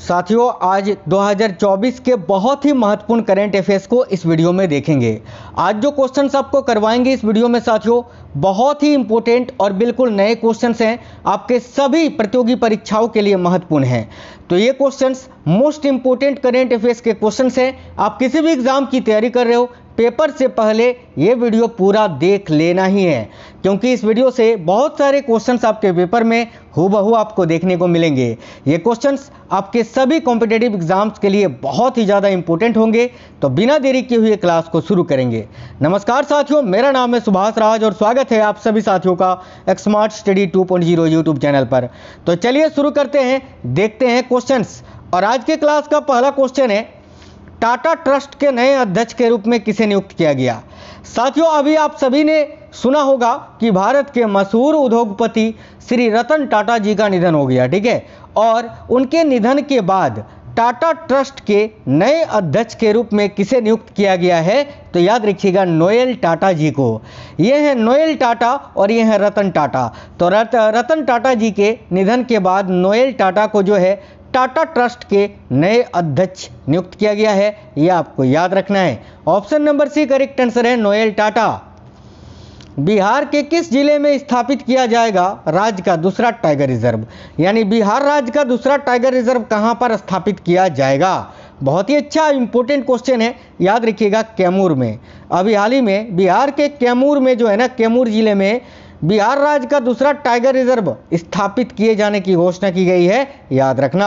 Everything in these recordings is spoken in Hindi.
साथियों, आज 2024 के बहुत ही महत्वपूर्ण करंट अफेयर्स को इस वीडियो में देखेंगे। आज जो क्वेश्चंस आपको करवाएंगे इस वीडियो में साथियों, बहुत ही इंपॉर्टेंट और बिल्कुल नए क्वेश्चंस हैं, आपके सभी प्रतियोगी परीक्षाओं के लिए महत्वपूर्ण हैं। तो ये questions most important current affairs के क्वेश्चंस हैं। आप किसी भी एग्जाम की तैयारी कर रहे हो, पेपर से पहले ये वीडियो पूरा देख लेना ही है, क्योंकि इस वीडियो से बहुत सारे क्वेश्चंस आपके पेपर में हूबहू आपको देखने को मिलेंगे। ये क्वेश्चंस आपके सभी कॉम्पिटिटिव एग्जाम्स के लिए बहुत ही ज़्यादा इंपॉर्टेंट होंगे। तो बिना देरी किए हुए क्लास को शुरू करेंगे। नमस्कार साथियों, मेरा नाम है सुभाष राज और स्वागत है आप सभी साथियों का स्मार्ट स्टडी 2.0 यूट्यूब चैनल पर। तो चलिए शुरू करते हैं, देखते हैं क्वेश्चंस। और आज के क्लास का पहला क्वेश्चन है, टाटा ट्रस्ट के नए अध्यक्ष के रूप में किसे नियुक्त किया गया। साथियों, अभी आप सभी ने सुना होगा कि भारत के मशहूर उद्योगपति श्री रतन टाटा जी का निधन हो गया, ठीक है। और उनके निधन के बाद टाटा ट्रस्ट के नए अध्यक्ष के रूप में किसे नियुक्त किया गया है, तो याद रखिएगा नोएल टाटा जी को। ये है नोएल टाटा और ये है रतन टाटा। तो रतन टाटा जी के निधन के बाद नोएल टाटा को जो है टाटा ट्रस्ट के नए अध्यक्ष नियुक्त किया गया है, यह आपको याद रखना है। Option number C correct answer है नोएल टाटा। बिहार के किस जिले में स्थापित किया जाएगा राज्य का दूसरा टाइगर रिजर्व, यानी बिहार राज्य का दूसरा टाइगर रिजर्व कहां पर स्थापित किया जाएगा। बहुत ही अच्छा इंपॉर्टेंट क्वेश्चन है, याद रखिएगा कैमूर में। अभी हाल ही में बिहार के कैमूर में जो है ना, कैमूर जिले में बिहार राज्य का दूसरा टाइगर रिजर्व स्थापित किए जाने की घोषणा की गई है, याद रखना।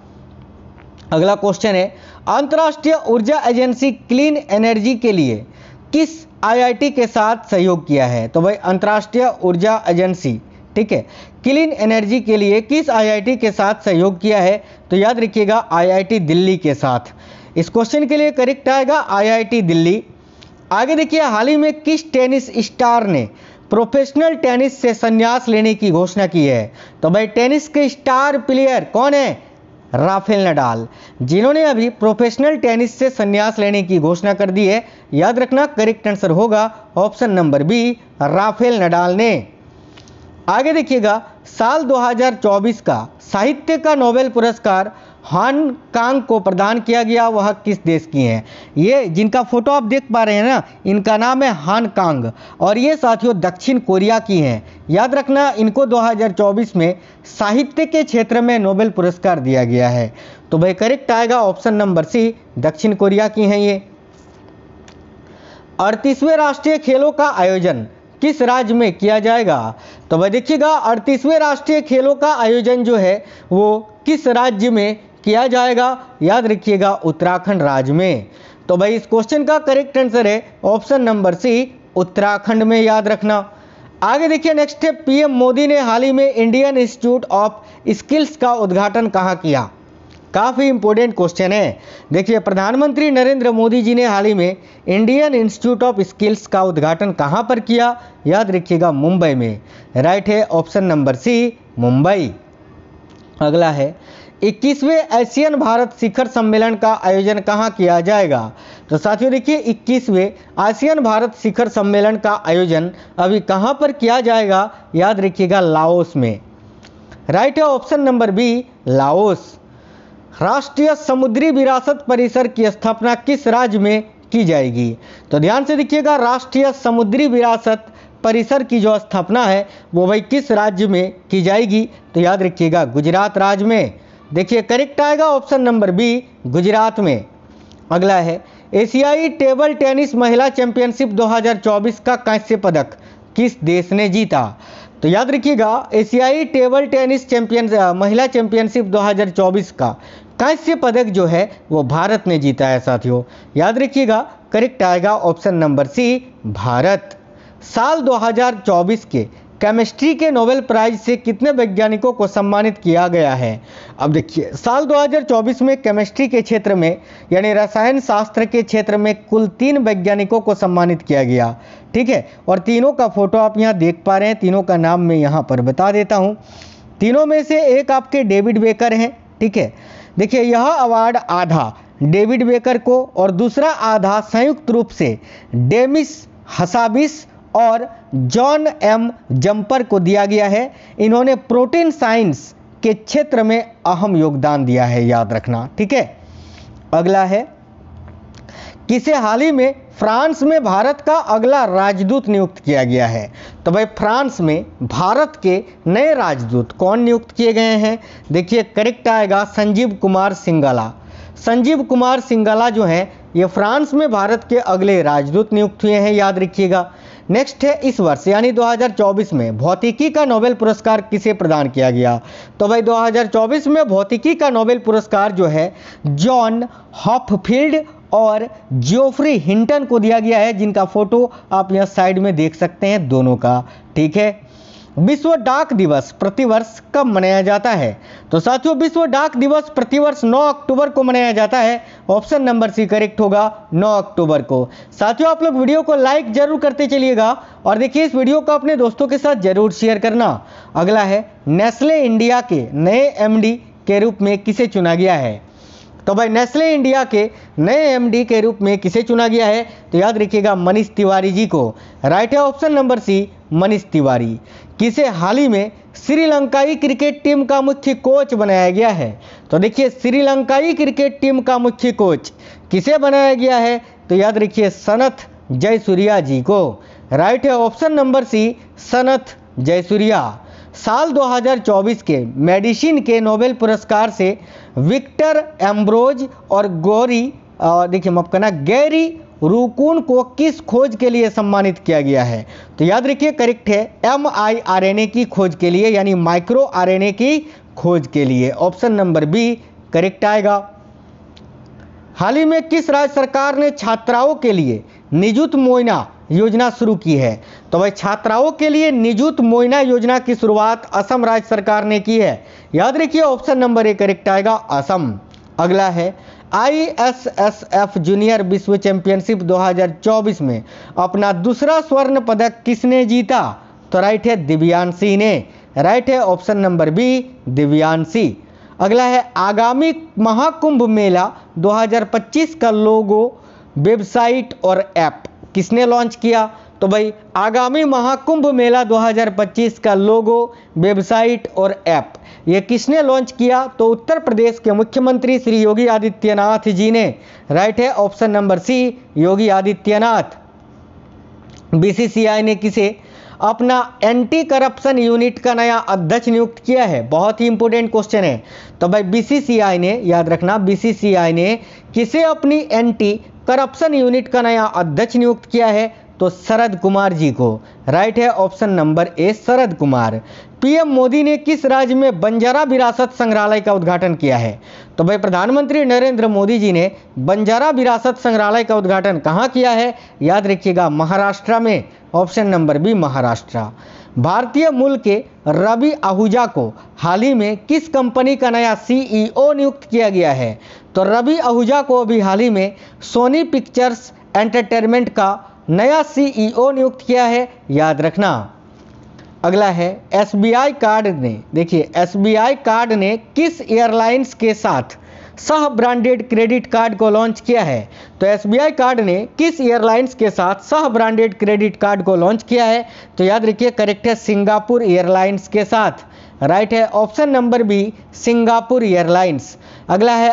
अगला क्वेश्चन है, अंतर्राष्ट्रीय ऊर्जा एजेंसी क्लीन एनर्जी के लिए किस आईआईटी के साथ सहयोग किया है। तो भाई अंतर्राष्ट्रीय ऊर्जा एजेंसी, ठीक है, क्लीन एनर्जी के लिए किस आईआईटी के साथ सहयोग किया है, तो याद रखिएगा आईआईटी दिल्ली के साथ। इस क्वेश्चन के लिए करेक्ट आएगा आईआईटी दिल्ली। आगे देखिए, हाल ही में किस टेनिस स्टार ने प्रोफेशनल टेनिस से संन्यास लेने की घोषणा की है। तो भाई टेनिस के स्टार प्लेयर कौन है, राफेल नडाल, जिन्होंने अभी प्रोफेशनल टेनिस से संन्यास लेने की घोषणा कर दी है। याद रखना करेक्ट आंसर होगा option number B, Rafael Nadal ने। आगे देखिएगा, साल 2024 का साहित्य का नोबेल पुरस्कार हान कांग को प्रदान किया गया, वह किस देश की हैं। ये जिनका फोटो आप देख पा रहे हैं ना, इनका नाम है हान कांग और ये साथियों दक्षिण कोरिया की हैं। याद रखना, इनको 2024 में साहित्य के क्षेत्र में नोबेल पुरस्कार दिया गया है। तो भाई करेक्ट आएगा ऑप्शन नंबर सी, दक्षिण कोरिया की हैं ये। 38वें राष्ट्रीय खेलों का आयोजन किस राज्य में किया जाएगा। तो भाई देखिएगा, 38वें राष्ट्रीय खेलों का आयोजन जो है वो किस राज्य में किया जाएगा, याद रखिएगा उत्तराखंड राज्य में। तो भाई इस क्वेश्चन का करेक्ट आंसर है ऑप्शन नंबर सी, उत्तराखंड में, याद रखना। आगे देखिए, नेक्स्ट है, पीएम मोदी ने हाल ही में इंडियन इंस्टीट्यूट ऑफ स्किल्स का उद्घाटन कहाँ किया। काफ़ी इंपॉर्टेंट क्वेश्चन है। देखिए, प्रधानमंत्री नरेंद्र मोदी जी ने हाल ही में इंडियन इंस्टीट्यूट ऑफ स्किल्स का उद्घाटन कहाँ पर किया, याद रखिएगा मुंबई में। राइट है ऑप्शन नंबर सी, मुंबई। अगला है, 21वें एशियन भारत शिखर सम्मेलन का आयोजन कहाँ किया जाएगा। तो साथियों देखिए, 21वें एशियन भारत शिखर सम्मेलन का आयोजन अभी कहाँ पर किया जाएगा, याद रखिएगा लाओस में। राइट है ऑप्शन नंबर बी, लाओस। राष्ट्रीय समुद्री विरासत परिसर की स्थापना किस राज्य में की जाएगी। तो ध्यान से देखिएगा, राष्ट्रीय समुद्री विरासत परिसर की जो स्थापना है वो भाई किस राज्य में की जाएगी, तो याद रखिएगा गुजरात राज्य में। देखिए करेक्ट आएगा ऑप्शन नंबर बी, गुजरात में। अगला है, एशियाई टेबल टेनिस महिला चैंपियनशिप 2024 का कांस्य पदक किस देश ने जीता। तो याद रखिएगा, एशियाई टेबल टेनिस महिला चैंपियनशिप 2024 का कांस्य पदक जो है वो भारत ने जीता है साथियों। याद रखिएगा करेक्ट आएगा ऑप्शन नंबर सी, भारत। साल 2024 के केमिस्ट्री के नोबेल प्राइज से कितने वैज्ञानिकों को सम्मानित किया गया है। अब देखिए, साल 2024 में केमिस्ट्री के क्षेत्र में यानी रसायन शास्त्र के क्षेत्र में कुल 3 वैज्ञानिकों को सम्मानित किया गया, ठीक है। और तीनों का फोटो आप यहाँ देख पा रहे हैं, तीनों का नाम मैं यहाँ पर बता देता हूँ। तीनों में से एक आपके डेविड बेकर हैं, ठीक है। देखिए, यह अवार्ड आधा डेविड बेकर को और दूसरा आधा संयुक्त रूप से डेमिस हसाबिस और जॉन एम जंपर को दिया गया है। इन्होंने प्रोटीन साइंस के क्षेत्र में अहम योगदान दिया है, याद रखना, ठीक है। अगला है, किसे हाल ही में फ्रांस में भारत का अगला राजदूत नियुक्त किया गया है? तो भाई फ्रांस में भारत के नए राजदूत कौन नियुक्त किए गए हैं? देखिए करेक्ट आएगा संजीव कुमार सिंघाला। संजीव कुमार सिंघाला जो हैं ये फ्रांस में भारत के अगले राजदूत नियुक्त हुए हैं, याद रखिएगा। नेक्स्ट है, इस वर्ष यानी 2024 में भौतिकी का नोबेल पुरस्कार किसे प्रदान किया गया? तो भाई 2024 में भौतिकी का नोबेल पुरस्कार जो है जॉन हॉपफील्ड और जियोफ्री हिंटन को दिया गया है, जिनका फोटो आप यहां साइड में देख सकते हैं दोनों का, ठीक है। विश्व डाक दिवस प्रतिवर्ष कब मनाया जाता है? तो साथियों विश्व डाक दिवस प्रतिवर्ष 9 अक्टूबर को मनाया जाता है। ऑप्शन नंबर सी करेक्ट होगा, 9 अक्टूबर को। साथियों आप लोग वीडियो को लाइक जरूर करते चलिएगा और देखिए इस वीडियो को अपने दोस्तों के साथ जरूर शेयर करना। अगला है, नेस्ले इंडिया के नए एमडी के रूप में किसे चुना गया है? तो भाई नेस्ले इंडिया के नए एमडी के रूप में किसे चुना गया है? तो याद रखिएगा मनीष तिवारी जी को। राइट है option number C, Manish Tiwari. किसे हाल ही में श्रीलंकाई क्रिकेट टीम का मुख्य कोच बनाया गया है? तो देखिए श्रीलंकाई क्रिकेट टीम का मुख्य कोच किसे बनाया गया है? तो याद रखिए सनथ जयसूर्या जी को। राइट है option number C, Sanath Jayasuriya. साल 2024 के मेडिसिन के नोबेल पुरस्कार से विक्टर एम्ब्रोज और देखिए माफ करना गैरी रूकुन को किस खोज के लिए सम्मानित किया गया है? तो याद रखिए करेक्ट है mRNA की खोज के लिए, यानी माइक्रो आरएनए की खोज के लिए। ऑप्शन नंबर बी करेक्ट आएगा। हाल ही में किस राज्य सरकार ने छात्राओं के लिए निजुत मोइना योजना शुरू की है? तो भाई छात्राओं के लिए निजुत मोइना योजना की शुरुआत असम राज्य सरकार ने की है। याद रखिए ऑप्शन नंबर ए करेक्ट आएगा, असम। अगला है, ISSF जूनियर विश्व चैंपियनशिप 2024 में अपना दूसरा स्वर्ण पदक किसने जीता? तो राइट है दिव्यांशी ने। राइट है ऑप्शन नंबर बी, दिव्यांशी। अगला है, आगामी महाकुंभ मेला 2025 का लोगो, वेबसाइट और ऐप किसने लॉन्च किया? तो भाई आगामी महाकुंभ मेला 2025 का लोगो, वेबसाइट और ऐप ये किसने लॉन्च किया? तो उत्तर प्रदेश के मुख्यमंत्री श्री योगी आदित्यनाथ जी ने। राइट है option number C, Yogi Adityanath. BCCI ने किसे अपना एंटी करप्शन यूनिट का नया अध्यक्ष नियुक्त किया है? बहुत ही इंपॉर्टेंट क्वेश्चन है। तो भाई बीसीसीआई ने, याद रखना बीसीसीआई ने किसे अपनी एंटी करप्शन यूनिट का नया अध्यक्ष नियुक्त किया है? तो शरद कुमार जी को। राइट है option number A, Sharad Kumar. PM Modi ने किस राज्य में बंजारा विरासत संग्रहालय का उद्घाटन किया है? तो भाई प्रधानमंत्री नरेंद्र मोदी जी ने बंजारा विरासत संग्रहालय का उद्घाटन कहाँ किया है? याद रखिएगा महाराष्ट्र में। Option number B, Maharashtra. भारतीय मूल के रवि आहूजा को हाल ही में किस कंपनी का नया CEO नियुक्त किया गया है? तो रवि आहूजा को अभी हाल ही में सोनी पिक्चर्स एंटरटेनमेंट का नया CEO नियुक्त किया है, याद रखना। अगला है, SBI कार्ड ने, देखिए SBI कार्ड ने किस एयरलाइंस के साथ सह ब्रांडेड क्रेडिट कार्ड को लॉन्च किया है? तो SBI कार्ड ने किस एयरलाइंस के साथ सह ब्रांडेड क्रेडिट कार्ड को लॉन्च किया है? तो याद रखिए करेक्ट है सिंगापुर एयरलाइंस के साथ। राइट है option number B, Singapore airlines. अगला है,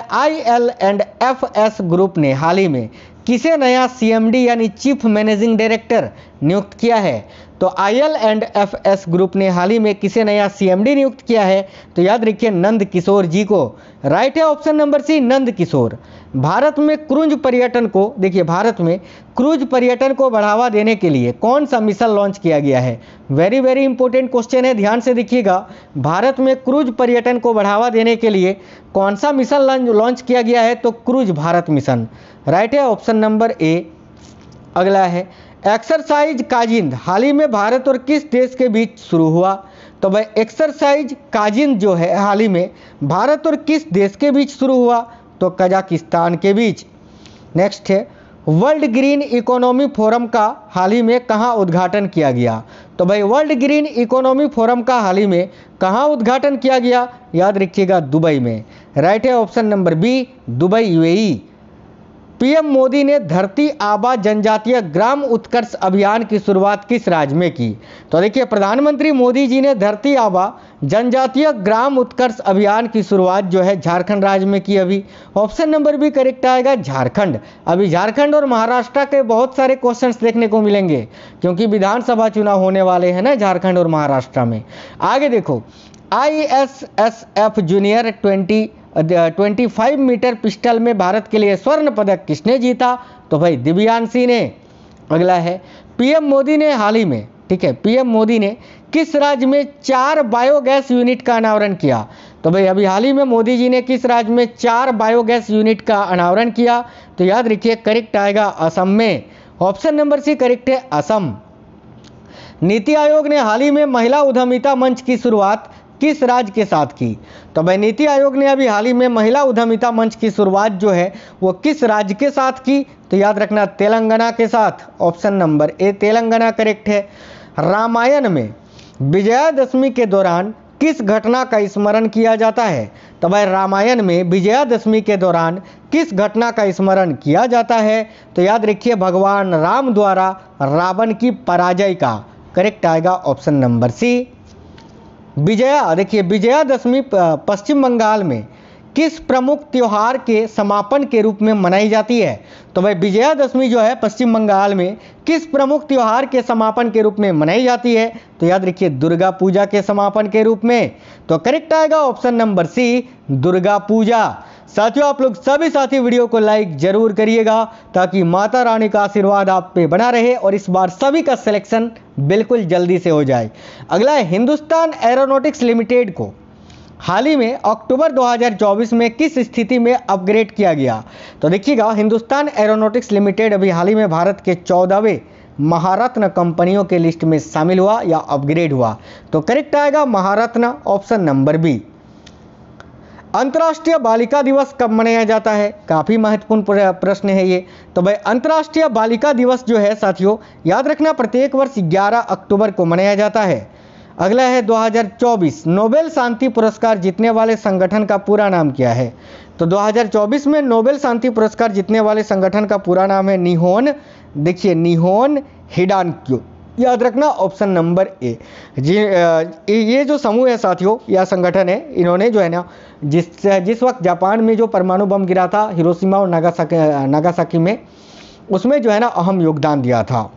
IL&FS ग्रुप ने हाल ही में किसे नया CMD यानी चीफ मैनेजिंग डायरेक्टर नियुक्त किया है? तो IL&FS ग्रुप ने हाल ही में किसे नया CMD नियुक्त किया है? तो याद रखिए नंद किशोर जी को। राइट है option number C, Nand Kishore. Bharat में क्रूज पर्यटन को, देखिए भारत में क्रूज पर्यटन को बढ़ावा देने के लिए कौन सा मिशन लॉन्च किया गया है? वेरी वेरी इंपॉर्टेंट क्वेश्चन है, ध्यान से देखिएगा। भारत में क्रूज पर्यटन को बढ़ावा देने के लिए कौन सा मिशन लॉन्च किया गया है? तो क्रूज भारत मिशन। राइट है ऑप्शन नंबर ए। अगला है, एक्सरसाइज काजिंद हाल ही में भारत और किस देश के बीच शुरू हुआ? तो भाई एक्सरसाइज काजिंद जो है हाल ही में भारत और किस देश के बीच शुरू हुआ? तो कजाकिस्तान के बीच। नेक्स्ट है, वर्ल्ड ग्रीन इकोनॉमी फोरम का हाल ही में कहाँ उद्घाटन किया गया? तो भाई वर्ल्ड ग्रीन इकोनॉमी फोरम का हाल ही में कहाँ उद्घाटन किया गया? याद रखिएगा दुबई में। राइट है option number B, Dubai UAE। PM Modi ने धरती आबा जनजातीय ग्राम उत्कर्ष अभियान की शुरुआत किस राज्य में की? तो देखिए, प्रधानमंत्री मोदी जी ने धरती आबा जनजातीय ग्राम उत्कर्ष अभियान की शुरुआत जो है झारखंड राज्य में की। अभी ऑप्शन नंबर बी करेक्ट आएगा, झारखंड। अभी झारखंड और महाराष्ट्र के बहुत सारे क्वेश्चंस देखने को मिलेंगे क्योंकि विधानसभा चुनाव होने वाले हैं ना झारखंड और महाराष्ट्र में। आगे देखो, ISSF जूनियर 25 मीटर पिस्टल में भारत के लिए स्वर्ण पदक किसने जीता? तो भाई दिव्यांशी ने। अगला है, पीएम मोदी ने हाल ही में, ठीक है, पीएम मोदी ने किस राज्य में 4 बायोगैस यूनिट का अनावरण किया? तो भाई अभी हाल ही में मोदी जी ने किस राज्य में 4 बायोगैस यूनिट का अनावरण किया? तो याद रखिए करेक्ट आएगा असम में। ऑप्शन नंबर सी करेक्ट है, असम। नीति आयोग ने हाल ही में महिला उद्यमिता मंच की शुरुआत किस राज्य के साथ की? तो भाई नीति आयोग ने अभी हाल ही में महिला उद्यमिता मंच की शुरुआत जो है वो किस राज्य के साथ की? तो याद रखना तेलंगाना के साथ। Option number A Telangana correct है। रामायण में विजयादशमी के दौरान किस घटना का स्मरण किया जाता है? तो भाई रामायण में विजयादशमी के दौरान किस घटना का स्मरण किया जाता है? तो याद रखिए भगवान राम द्वारा रावण की पराजय का। करेक्ट आएगा ऑप्शन नंबर सी। देखिए विजयादशमी पश्चिम बंगाल में किस प्रमुख त्योहार के समापन के रूप में मनाई जाती है? तो भाई विजयादशमी जो है पश्चिम बंगाल में किस प्रमुख त्योहार के समापन के रूप में मनाई जाती है? तो याद रखिए दुर्गा पूजा के समापन के रूप में। तो करेक्ट आएगा option number C, Durga Puja. साथियों, आप लोग सभी साथी वीडियो को लाइक जरूर करिएगा ताकि माता रानी का आशीर्वाद आप पे बना रहे और इस बार सभी का सिलेक्शन बिल्कुल जल्दी से हो जाए। अगला है, हिंदुस्तान एरोनॉटिक्स लिमिटेड को हाल ही में अक्टूबर 2024 में किस स्थिति में अपग्रेड किया गया? तो देखिएगा हिंदुस्तान एरोनॉटिक्स लिमिटेड अभी हाल ही में भारत के 14वें महारत्न कंपनियों के लिस्ट में शामिल हुआ या अपग्रेड हुआ। तो करेक्ट आएगा महारत्न, ऑप्शन नंबर बी। अंतर्राष्ट्रीय बालिका दिवस कब मनाया जाता है? काफ़ी महत्वपूर्ण प्रश्न है ये। तो भाई अंतर्राष्ट्रीय बालिका दिवस जो है साथियों याद रखना प्रत्येक वर्ष 11 अक्टूबर को मनाया जाता है। अगला है 2024 नोबेल शांति पुरस्कार जीतने वाले संगठन का पूरा नाम क्या है? तो 2024 में नोबेल शांति पुरस्कार जीतने वाले संगठन का पूरा नाम है निहोन। देखिए निहोन हिडानक्यो, याद रखना ऑप्शन नंबर ए। ये जो समूह है साथियों या संगठन है, इन्होंने जो है ना जिस वक्त जापान में जो परमाणु बम गिरा था हिरोशिमा और नागासाकी में, उसमें जो है ना अहम योगदान दिया था।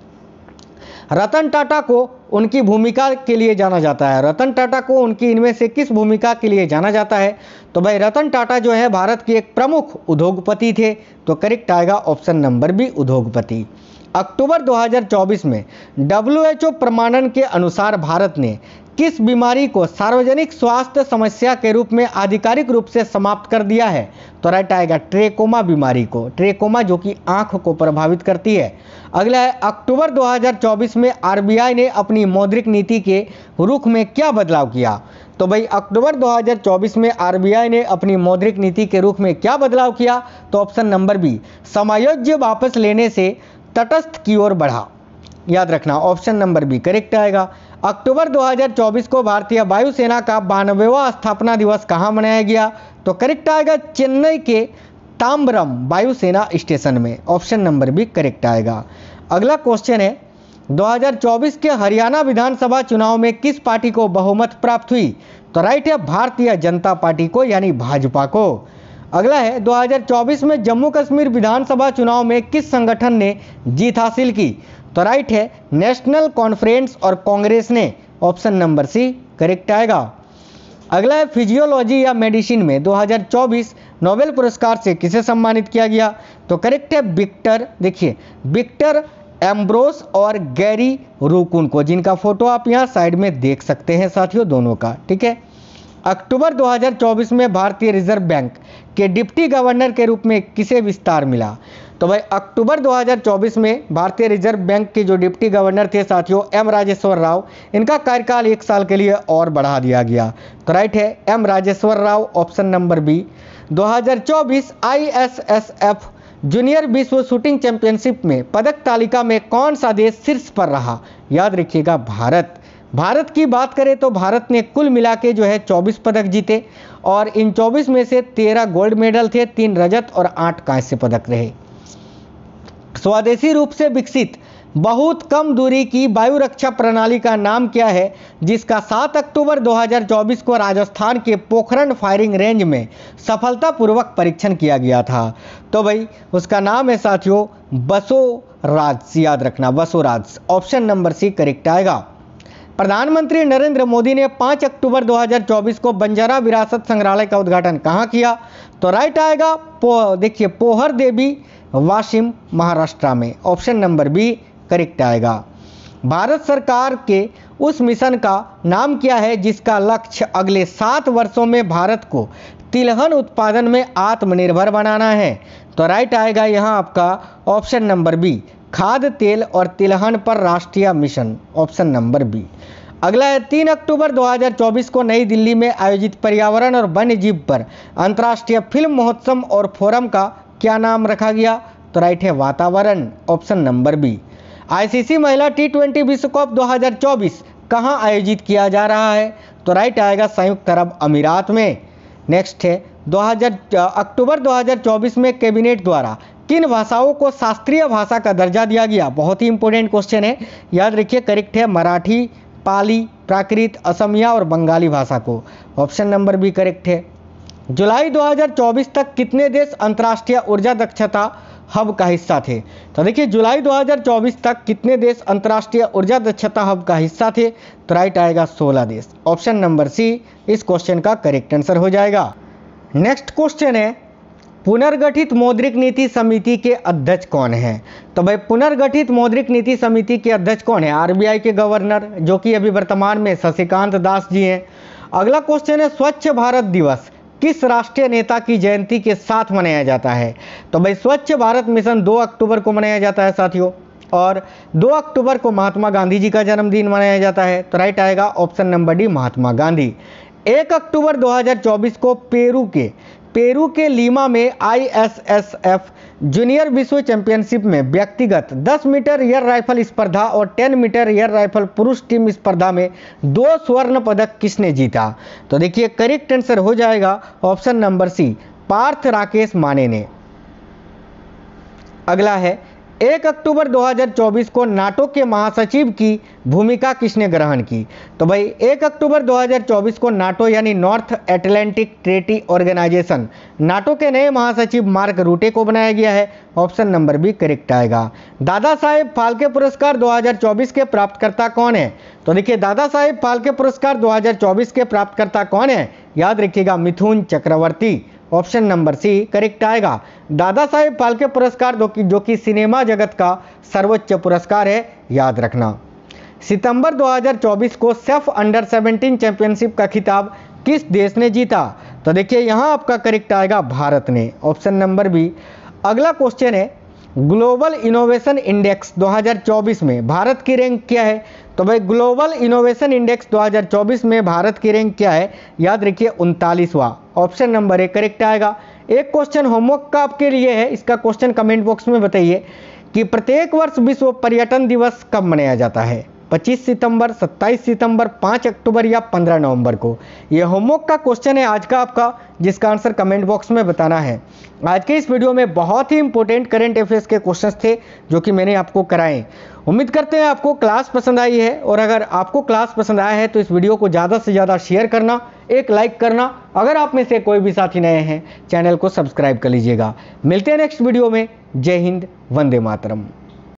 रतन टाटा को उनकी भूमिका के लिए जाना जाता है। रतन टाटा को उनकी इनमें से किस भूमिका के लिए जाना जाता है? तो भाई रतन टाटा जो है भारत के एक प्रमुख उद्योगपति थे। तो करेक्ट आएगा ऑप्शन नंबर बी, उद्योगपति। अक्टूबर 2024 में WHO प्रमाणन के अनुसार भारत ने किस बीमारी को सार्वजनिक स्वास्थ्य समस्या के रूप में आधिकारिक रूप से समाप्त कर दिया है? तो राइट आएगा ट्रेकोमा बीमारी को। ट्रेकोमा जो कि आंख को प्रभावित करती है। अगला है, अक्टूबर 2024 में RBI ने अपनी मौद्रिक नीति के रुख में क्या बदलाव किया? तो भाई अक्टूबर 2024 में RBI ने अपनी मौद्रिक नीति के रुख में क्या बदलाव किया? तो ऑप्शन नंबर बी, समायोज्य वापस लेने से तटस्थ की ओर बढ़ा। याद रखना ऑप्शन नंबर बी करेक्ट आएगा। अक्टूबर 2024 को भारतीय वायुसेना का 92वां स्थापना दिवस कहाँ मनाया गया? तो करेक्ट आएगा चेन्नई के ताम्बरम वायुसेना स्टेशन में। ऑप्शन नंबर बी करेक्ट आएगा। अगला क्वेश्चन है, 2024 के हरियाणा विधानसभा चुनाव में किस पार्टी को बहुमत प्राप्त हुई? तो राइट है भारतीय जनता पार्टी को यानी भाजपा को। अगला है, 2024 में जम्मू कश्मीर विधानसभा चुनाव में किस संगठन ने जीत हासिल की? तो राइट है नेशनल कॉन्फ्रेंस और कांग्रेस ने। ऑप्शन नंबर सी करेक्ट आएगा। अगला है, फिजियोलॉजी या मेडिसिन में 2024 नोबेल पुरस्कार से किसे सम्मानित किया गया? तो करेक्ट है विक्टर, देखिए विक्टर एम्ब्रोस और गैरी रूकुन को, जिनका फोटो आप यहाँ साइड में देख सकते हैं साथियों दोनों का, ठीक है। अक्टूबर 2024 में भारतीय रिजर्व बैंक के डिप्टी गवर्नर के रूप में किसे विस्तार मिला? तो भाई अक्टूबर 2024 में भारतीय रिजर्व बैंक के जो डिप्टी गवर्नर थे साथियों एम राजेश्वर राव, इनका कार्यकाल 1 साल के लिए और बढ़ा दिया गया। तो राइट है M Rajeshwar Rao, option number B. 2024 ISSF junior विश्व शूटिंग चैंपियनशिप में पदक तालिका में कौन सा देश शीर्ष पर रहा? याद रखिएगा भारत। भारत की बात करें तो भारत ने कुल मिला के जो है 24 पदक जीते और इन 24 में से 13 गोल्ड मेडल थे, 3 रजत और 8 कांस्य पदक रहे। स्वदेशी रूप से विकसित बहुत कम दूरी की वायु रक्षा प्रणाली का नाम क्या है जिसका 7 अक्टूबर 2024 को राजस्थान के पोखरण फायरिंग रेंज में सफलतापूर्वक परीक्षण किया गया था? तो भाई उसका नाम है साथियों बसोराज। याद रखना Basoraj. Option number C correct आएगा। प्रधानमंत्री नरेंद्र मोदी ने 5 अक्टूबर 2024 को बंजारा विरासत संग्रहालय का उद्घाटन कहाँ किया? तो राइट आएगा देखिए पोहर देवी वाशिम महाराष्ट्र में। ऑप्शन नंबर बी करेक्ट आएगा। भारत सरकार के उस मिशन का नाम क्या है जिसका लक्ष्य अगले 7 वर्षों में भारत को तिलहन उत्पादन में आत्मनिर्भर बनाना है? तो राइट आएगा यहाँ आपका ऑप्शन नंबर बी खाद्य तेल और तिलहन पर राष्ट्रीय मिशन। Option number B. अगला है 3 अक्टूबर 2024 को नई दिल्ली में आयोजित पर्यावरण और वन्य जीव पर अंतर्राष्ट्रीय फिल्म महोत्सव और फोरम का क्या नाम रखा गया? तो राइट है वातावरण। Option number B. आईसीसी महिला T20 विश्व कप 2024 कहां आयोजित किया जा रहा है? तो राइट आएगा संयुक्त अरब अमीरात में। नेक्स्ट है अक्टूबर 2024 में कैबिनेट द्वारा किन भाषाओं को शास्त्रीय भाषा का दर्जा दिया गया? बहुत ही इंपॉर्टेंट क्वेश्चन है, याद रखिए। करेक्ट है मराठी, पाली, प्राकृत, असमिया और बंगाली भाषा को। ऑप्शन नंबर बी करेक्ट है। जुलाई 2024 तक कितने देश अंतर्राष्ट्रीय ऊर्जा दक्षता हब का हिस्सा थे? तो देखिए जुलाई 2024 तक कितने देश अंतर्राष्ट्रीय ऊर्जा दक्षता हब का हिस्सा थे? तो राइट आएगा 16 देश। ऑप्शन नंबर सी इस क्वेश्चन का करेक्ट आंसर हो जाएगा। नेक्स्ट क्वेश्चन है पुनर्गठित मौद्रिक नीति समिति के अध्यक्ष कौन है? तो भाई पुनर्गठित मौद्रिक नीति समिति के अध्यक्ष कौन है? आरबीआई के गवर्नर जो कि अभी वर्तमान में शशिकांत दास जी हैं। अगला क्वेश्चन है स्वच्छ भारत दिवस किस राष्ट्रीय नेता की जयंती के साथ मनाया जाता है? तो भाई स्वच्छ भारत मिशन 2 अक्टूबर को मनाया जाता है साथियों, और 2 अक्टूबर को महात्मा गांधी जी का जन्मदिन मनाया जाता है। तो राइट आएगा option number D Mahatma Gandhi. 1 अक्टूबर 2024 को पेरू के लीमा में ISSF जूनियर विश्व चैंपियनशिप में व्यक्तिगत 10 मीटर एयर राइफल स्पर्धा और 10 मीटर एयर राइफल पुरुष टीम स्पर्धा में 2 स्वर्ण पदक किसने जीता? तो देखिए करेक्ट आंसर हो जाएगा option number C Parth Rakesh Mane ने। अगला है 1 अक्टूबर 2024 को नाटो के महासचिव की भूमिका किसने ग्रहण की? तो भाई 1 अक्टूबर 2024 को नाटो यानी North Atlantic Treaty Organisation NATO के नए महासचिव मार्क रूटे को बनाया गया है। ऑप्शन नंबर बी करेक्ट आएगा। दादा साहेब फाल्के पुरस्कार 2024 के प्राप्तकर्ता कौन है? तो देखिए दादा साहेब फाल्के पुरस्कार 2024 के प्राप्तकर्ता कौन है? याद रखिएगा Mithun Chakraborty. Option number C correct आएगा। दादा साहेब फाल्के पुरस्कार जो कि सिनेमा जगत का सर्वोच्च पुरस्कार है, याद रखना। सितंबर 2024 को सेफ अंडर 17 चैंपियनशिप का खिताब किस देश ने जीता? तो देखिए यहाँ आपका करेक्ट आएगा भारत ने। Option number B. अगला क्वेश्चन है ग्लोबल इनोवेशन इंडेक्स 2024 में भारत की रैंक क्या है? तो भाई ग्लोबल इनोवेशन इंडेक्स 2024 में भारत की रैंक क्या है? याद रखिए 39वां। ऑप्शन नंबर ए करेक्ट आएगा। एक क्वेश्चन होमवर्क का आपके लिए है, इसका क्वेश्चन कमेंट बॉक्स में बताइए कि प्रत्येक वर्ष विश्व पर्यटन दिवस कब मनाया जाता है? 25 सितंबर, 27 सितंबर, 5 अक्टूबर या 15 नवंबर को? ये होमवर्क का क्वेश्चन है आज का आपका, जिसका आंसर कमेंट बॉक्स में बताना है। आज के इस वीडियो में बहुत ही इंपॉर्टेंट करंट अफेयर्स के क्वेश्चंस थे जो कि मैंने आपको कराए। उम्मीद करते हैं आपको क्लास पसंद आई है, और अगर आपको क्लास पसंद आया है तो इस वीडियो को ज़्यादा से ज़्यादा शेयर करना, एक लाइक करना। अगर आप में से कोई भी साथी नए हैं चैनल को सब्सक्राइब कर लीजिएगा। मिलते हैं नेक्स्ट वीडियो में। जय हिंद, वंदे मातरम।